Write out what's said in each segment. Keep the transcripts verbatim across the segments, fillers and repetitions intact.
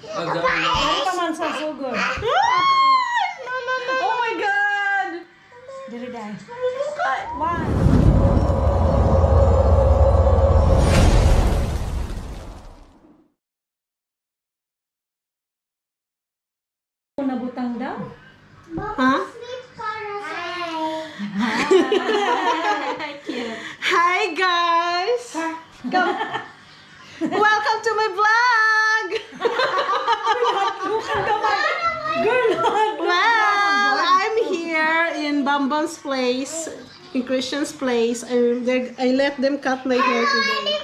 Dari pa man sa sugod. No, no, no. Oh my God. Diri dai. One. Nabutang daw. Huh? Hi guys. Come. Welcome to my vlog. Well, I'm here in Bambam's place, in Christian's place. I, I let them cut my hair today.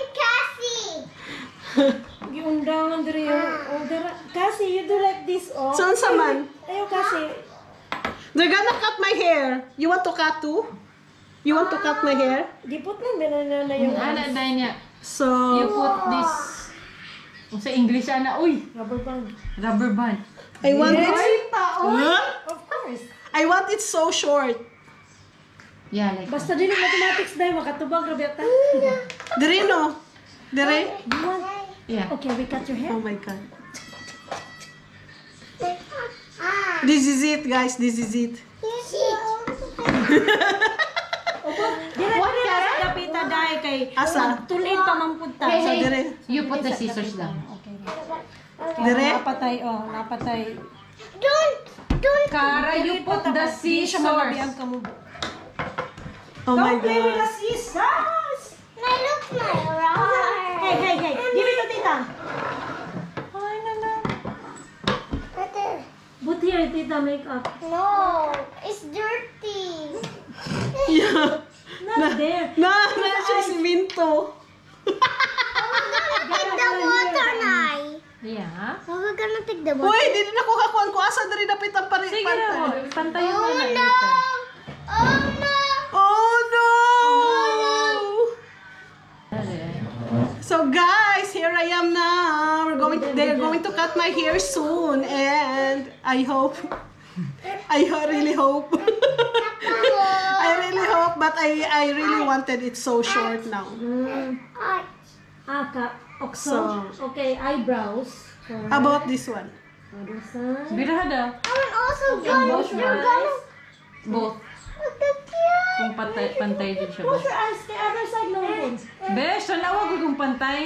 Giundangan diri oh dara kasi you do like this oh. Saan sa man? Ayo kasi. They're gonna cut my hair. You want to cut too? You want to cut my hair? Gipot na na na yung Ana dahil niya. So You put this. Kung sa English ana, uy. rubber band. Rubber band. I want it. Huh? Of course. I want it so short. Yeah, like Basta dili mathematics dai makatubag ra beta. Dire no? Dire? You want? yeah. Okay, we cut your hair. Oh my God. This is it, guys. This is it. Dire dire sa dapita dai kay Asa? tulid pa man pud ta. Hey, So, hey, dire. you put the scissors down. Okay. Dire? Napatay oh, napatay. Kara, you put the scissors. Oh my Don't play with the God. scissors. Hey, hey, hey. Give it to tita. Ay, no, no. Put here, tita, makeup. No, it's dirty. Yeah. Not there. Na, na siya si Minto. Take the water, Nai. Yeah. How we gonna take the water? Uy, di din ako kakuan ko. Asa dari dapit ang pari. Sige na mo. pantay. Pantayin mo Oh na. no! Oh no! Oh no! later. So guys, here I am now. We're going. They're going to cut my hair soon, and I hope. I ho- really hope. I really hope, but I I really wanted it so short now. Mm. Ah, ka. Okso. Okay, eyebrows. How about this one? Other side. Birahada. I want also Okay, go. close your You're eyes. gonna Both. look the cute. Kung pantay, pantay din siya. Close your eyes. The other side no one. Besh, tanawa ko kung pantay.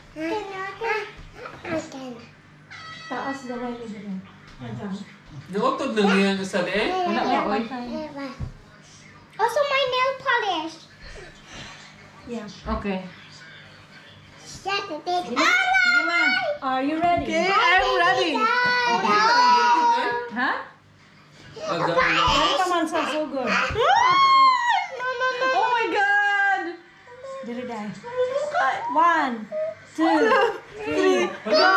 Taas gawin mo dito. Ayan. Nautod lang niya na sa de. Wala ka, oy. Also my nail polish. Yeah. Okay. Shut the big. Sige na. Are you ready? Okay, I'm ready. Ha? Dari pa man sa sugod. Oh my God! Diri dai. One, two, Three, go!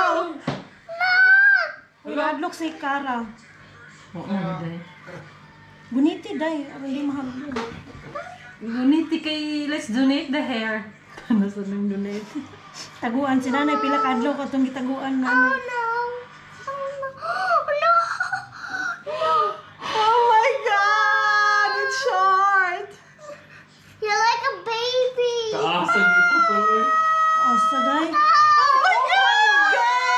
Hadlok si Kara. Oo, day. Buniti dai. Hindi mahal yun. Donate kay, let's donate the hair. Ano sa nang donate? Taguan si nanay pila kadlaw ko itong gitaguan Oh nanay. no! Oh no! Oh no! Oh my God! It's short. You're like a baby. Taasan niyo po to eh. Asa dai? Oh my God!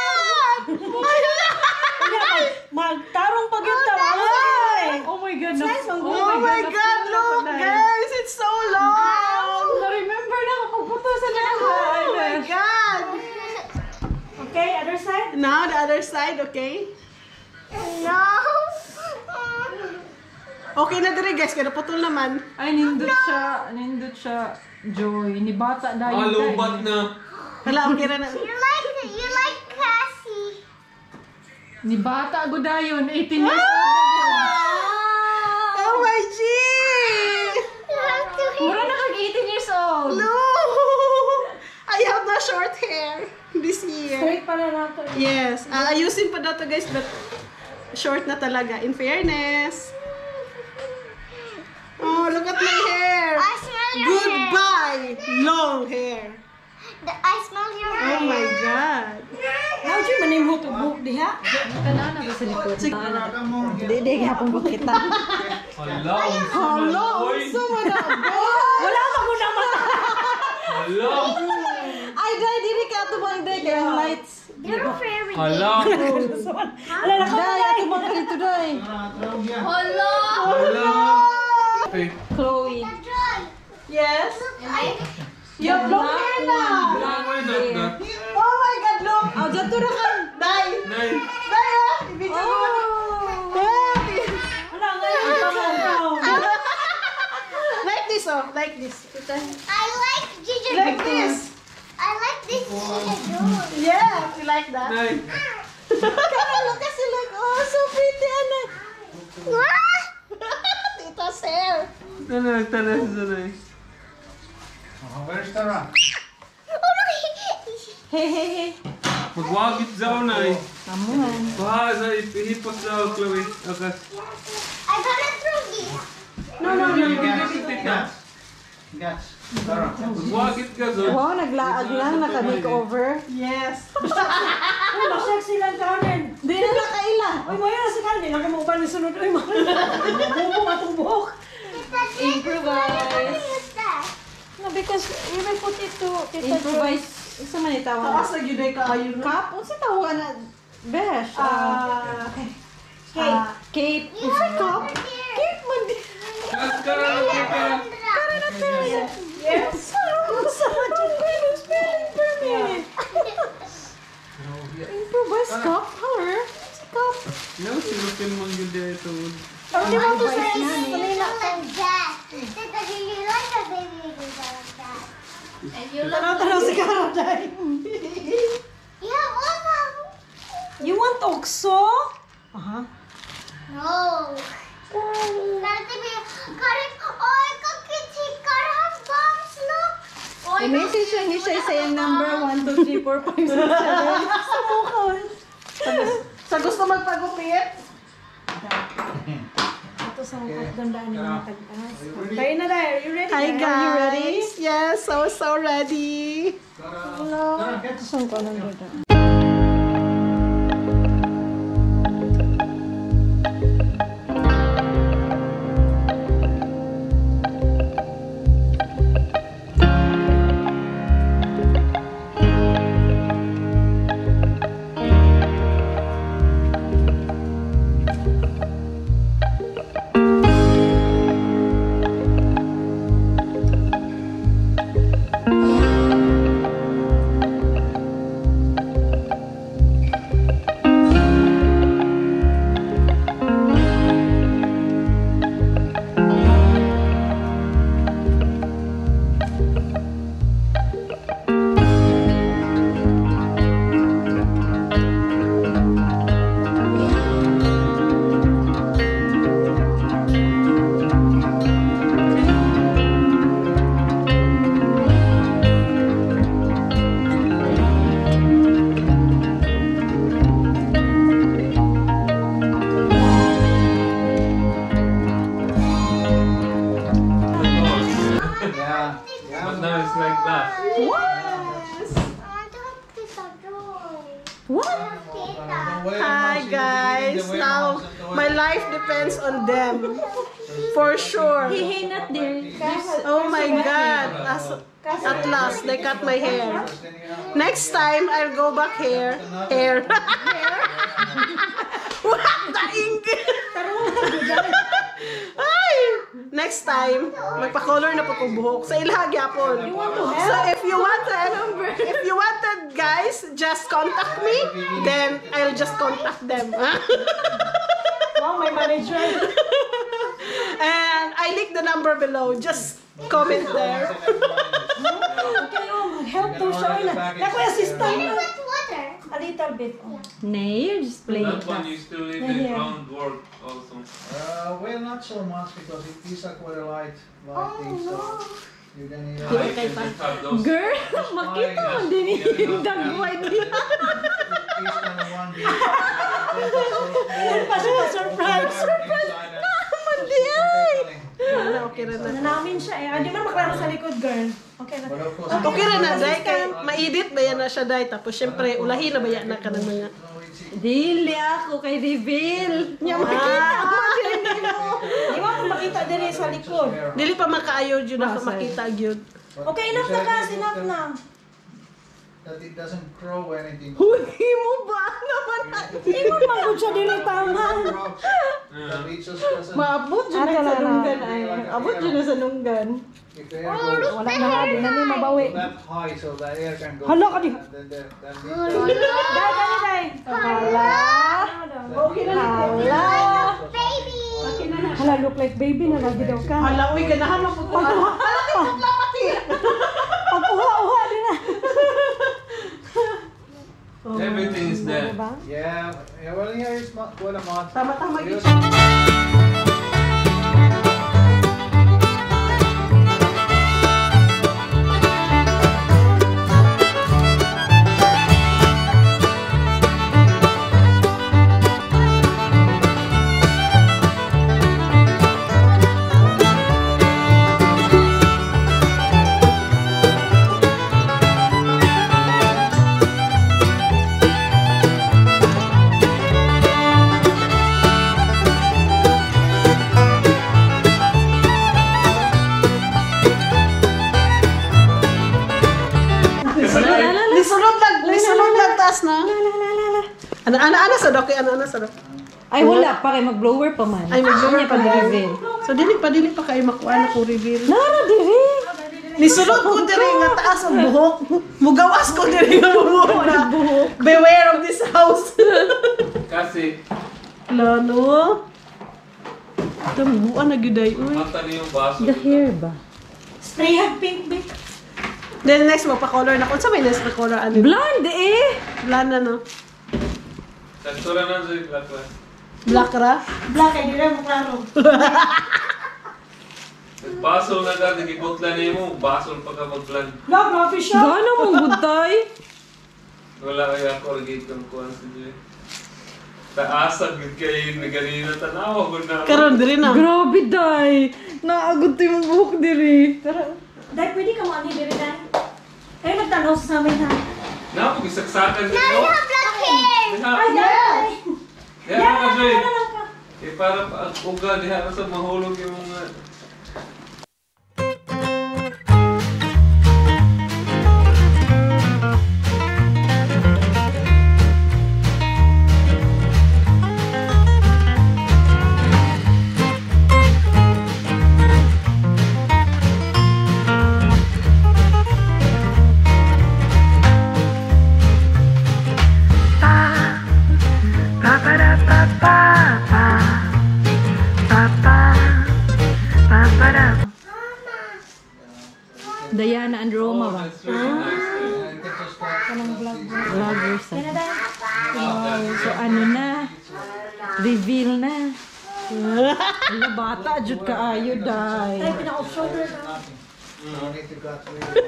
Magtarong pag yung tawag. Oh my God! Nice, ang Oh my God! Look, guys! It's so long! Na-remember na ako pagputusan na ako. Oh my God! Okay, other side. Now the other side, okay? No! Okay na dire guys, kaya naputol naman. Ay, nindot siya. Nindot siya. Joy. Ni bata dahil. Ah, lubat na. Wala, okay na na. You like you like Cassie. Ni bata ako dayon. eighteen years old na ko. Oh my G! You have to Mura na kag eighteen years old. No! I have the short hair this year. Straight pala nato. Yes, uh, ayusin pa daw to guys, but short na talaga. In fairness. Oh, look at my hair. I smell your hair. Goodbye, long hair. The, I smell your hair. Oh my God. Now, Jim, maning mo to book diha. Kana na ba sa likod? Di, di, gihapon ko kita. Hala, unsa man Hello, oy. so na Wala pa ko na mata. Hala. Ay, dai, diri ka ito bang day kaya lights. They're very Hala. Ala na ko Day, na. ato bang kalito, Day? Hello. Hala. Okay. Chloe. Yes? I, You have long hair now! Why not that? Oh my God, look! Oh, dyan to na ka. Day! Nay. Day, ah! Ibigay mo na. Ala nga yung pangalan. Like this, oh. Like this. I like ginger Like doll. this. I like this ginger doll. Yeah, you like that? Nay. Kaya look kasi like, oh, so pretty, anak. Tita's hair. Tanas, tanas, tanas. Where's Tara? Oh no! Hey, hey, hey. Magwagit daw, Nay. Amuhan. Baha sa hipos daw, Chloe. Okay. I gotta throw this. No, no, no, no. Gats. Gats. Tara. Magwagit ka, Zod. Wow, naglaag lang, naka-makeover. Yes. Uy, masexy lang kanin. Di na nakaila. Uy, mo yan si kanin. Lagi mo ba ni sunod? Uy, mabubo atong buhok. Improvise. What's that? No, because you will put it to Tita Improvise. Isa man itawag. Taas na yun ay kaayo na. Cup? Unsa tawag na? Besh. Ah, Kate. Kate. Unsa cup? Kate man di. Tanas ka na, kita. yes. Unsa man yung Queen's spelling permit? Improvise cup? Color? Unsa cup? No, sinupin mong yun dito. Oh, di mo to sa You kanina. like that. Tita, do you like a baby like that? And you Tanaw-tanaw si Cara, Day. Yeah, what? You want okso? Aha. No. Karate be karate. Oh, I can kitty karate bombs. Look. Oh, I-message lang niya siya sa yung number one, two, three, four, five, six, seven. Sa mukha. Sa gusto magpagupit? Ito sa mukha. Dandaan yung mga tag-as. Tayo na, Day. Are you ready? Hi Day? guys. Yes, so so ready. Tara, get Saan ko nang dito? Yeah. But now it's like that. I want to have Tita Joy. What? Tita. Hi guys. Now my life depends on them. For sure. Hey, hey, not there. Oh my God. As, at last, they cut my hair. Next time, I'll go back here. Hair. What the ink? Ay! Next time, magpa-color na po kong buhok. Sa ilhag yapon. So if you wanted, if you wanted guys, just contact me. Then I'll just contact them. Wow, my manager. And I link the number below. Just comment there. Okay, oh, help to show na. Naku, assistant na. With water. A little bit. Oh. Nay, you're just playing. That one you still leave the groundwork also. Uh, well, not so much because it is a quite a light, light thing, so you can either You can just have those. Girl, makita mo din yung dagway niya. piece on the one beat. Then just Pa siya surprise. Surprise! Mandi ay! Wala, okay na na. Nanamin siya eh. Hindi man maklaro sa likod, girl. Okay na. But of course, Okay na na, Day. Kay ma-edit ba yan na siya, Day? Tapos syempre, ulahi na ba yan na ka ng mga... Dili ako kay reveal. Nya makita mo din nilo. Di ba kung makita din sa likod? Dili pa makaayo yun na makita yun. Okay, enough na guys. Enough na. that it doesn't grow anything. Hindi mo ba naman? Hindi mo magod siya dili tama. Rocks, the leeches doesn't. Maabot dyan Ato sa na nunggan na. ay. Abot dyan sa nunggan. If the air goes Wala na ha, di na niya mabawi. that high, so the air can go. Hala ka di. And then the, the Oh, leeches. Dai, dai, dai. Hala. Okay na Hala. baby. Hala, look like baby na lagi daw ka. Hala, uy, ganahan mo po. Hala, tikot lang pati. Pag-uha-uha din na. Everything is there. Diba? Yeah, yeah, well, here is not what I'm on. Tama-tama Yes. gid. Lisunod lang, lisunod lang taas na. Ano, ano, ano sa doki? Ano, ano sa doki? Ay, wala pa kay mag-blower pa man. Ay, mag-blower Kanya pa man. reveal. So, dili pa, dili pa kayo makuha na ko reveal. Nara, diri. Lisunod ko diri nga taas ang buhok. Mugawas ko diri nga buhok na. Beware of this house. Kasi, Lano. Tambuan na giday, uy. mata niyo yung baso. The hair ba? Spray hag pink, pink. Then next, magpa-color na. Kung sa may next na color, ano? Blonde eh. Blonde na, no? Tekstura na sa black one. Black ra? Black ay dili mo klaro. Basol na ka, nagibutla niyo mo, basol pa ka mag-blend. No, grabe siya. Gana mong butay. Wala kaya ako rin kang kuhan sa Diyo. Taasag yun kayo na ganina tanawa ko na. Karon diri na. Grabe, day. Naagod yung buhok diri. Dai, pwede ka mo ani diri dai. Kayo nagtanaw sa amin ha. Napag-isaksakan din Now mo. you have black hair. Diha, Ay, dai. diha ka Joy. Ano lang ka? Eh para pa ang uga, diha ka sa mahulog yung mga... Diana and Roma ba? That's really nice. Yeah, you can just start. Vloggers. Yan na dai. Wow. So ano na? Reveal na. Ano bata, jud ka ayo, day. Dai, pinaka-off shoulder ka. Nothing. No need to cut really.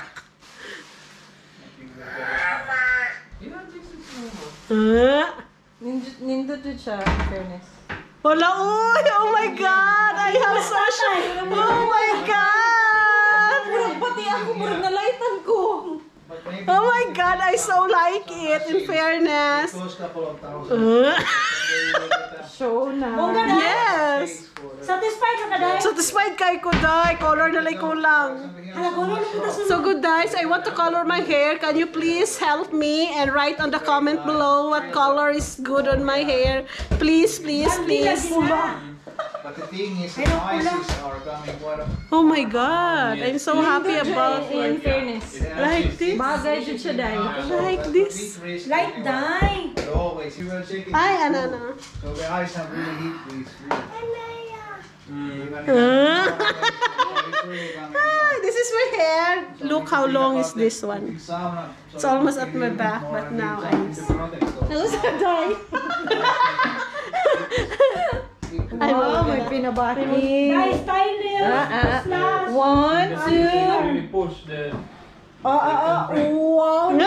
Yeah, this is normal. Ah. Nindot, nindot jud siya, in fairness. Wala, uy! Oh my God! I have such a... Oh my God! Murag pati ako, murag nalaitan ko. But maybe Oh my God! I so like it, in fairness. it costs a couple of thousand. Ah. Show na. Bongga dai. Yes! Satisfied ka ka dai? Satisfied kay ko, day. Color na lang ko lang. Hala, gulo lang kita sa So good, guys. I want to color my hair. Can you please help me and write on the comment below what color is good on my hair? Please, please, please. But the thing is, the noises are coming quite a... Oh my God! I'm so happy about In fairness. like this. Bagay jud siya, day. Like this. Light dye. But always, you will take it. Ay, ano, ano. So the eyes have really heat breeze. Really. Even if- Ah. it's really coming Ah, here. this is my hair. Look how long is this one. Sauna. So It's almost if at you my need back, more, but you now jump I'm- into product, so- Ano sa day? Ay, Wow, may mga pinabati. Dai, stylist. Ah, ah. Slash. One, two. Really push the... Oh, oh, oh. Wow. You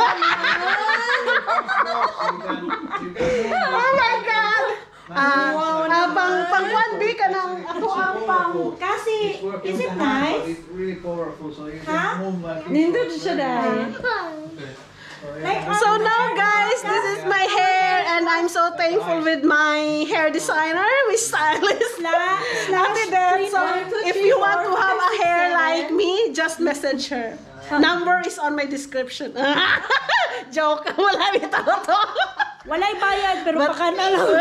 can, you can Oh my God! Ah, ah, pang, pang one B ka ng ako ang pang... Kasi, It's working is with it the hand, but nice? it's really powerful, so you Huh? can move like this. Nindot siya, day. Like, So now guys, this is my hair and I'm so thankful with my hair designer, my stylist. slash, Ate Dad, so if you want to have a hair like me, just message her. Number is on my description. Joke. Wala ito to. Walay bayad, pero But- baka na lang.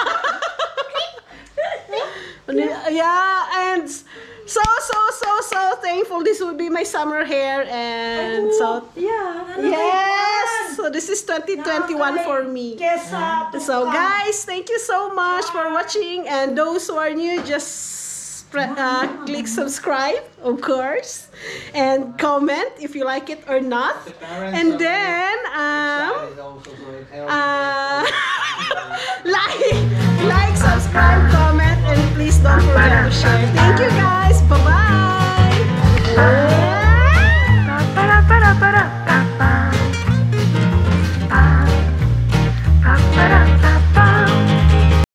Yeah, and so, so, so, so thankful. This will be my summer hair. And so, Yeah. yes. So this is twenty twenty-one for me. Kesa, So guys, thank you so much for watching, and those who are new, just pre- uh, click subscribe, of course, and comment if you like it or not. The parents And are then um, excited also, so it helps uh, them. like, like, subscribe, comment, and please don't forget to share